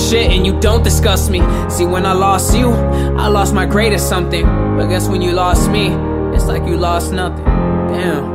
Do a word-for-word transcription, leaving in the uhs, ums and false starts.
shit and you don't disgust me. See, when I lost you, I lost my greatest something. But guess when you lost me, it's like you lost nothing. Damn.